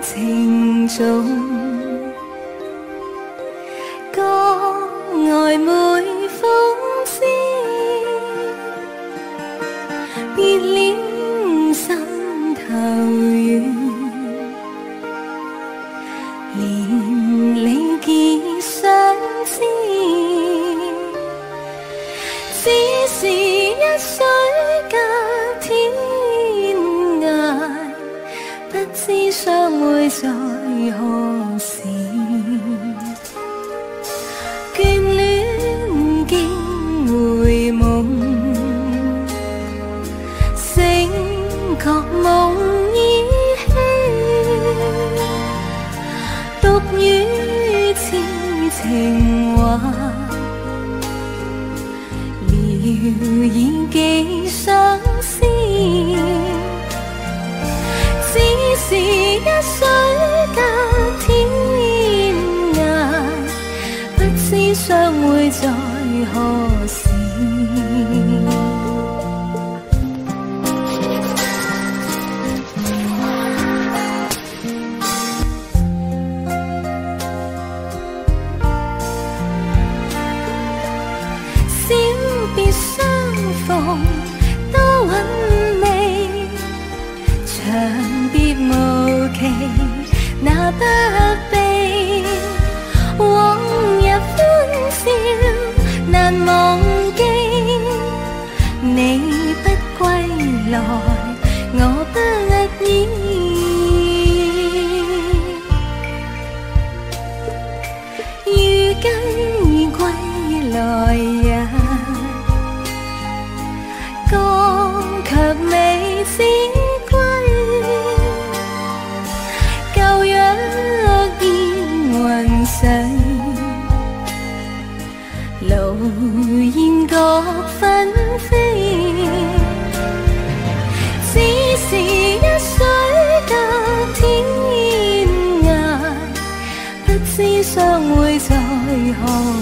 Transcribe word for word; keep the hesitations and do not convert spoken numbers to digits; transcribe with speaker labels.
Speaker 1: 情重，江外每封诗，别了心头远，连理结相思，只是一水隔天涯，不知相會在何時。眷戀竟回夢，醒覺夢依稀，獨語似情話，聊以寄相思。只是一水隔天涯，不知相會在何時。小別相逢多韻味，長別無期，那不悲。往日歡笑難忘記，你不歸來，我不依。如今已歸來日，江卻未知歸。舊約煙雲水，路煙各紛飛。只是一水隔天涯，不知相會在何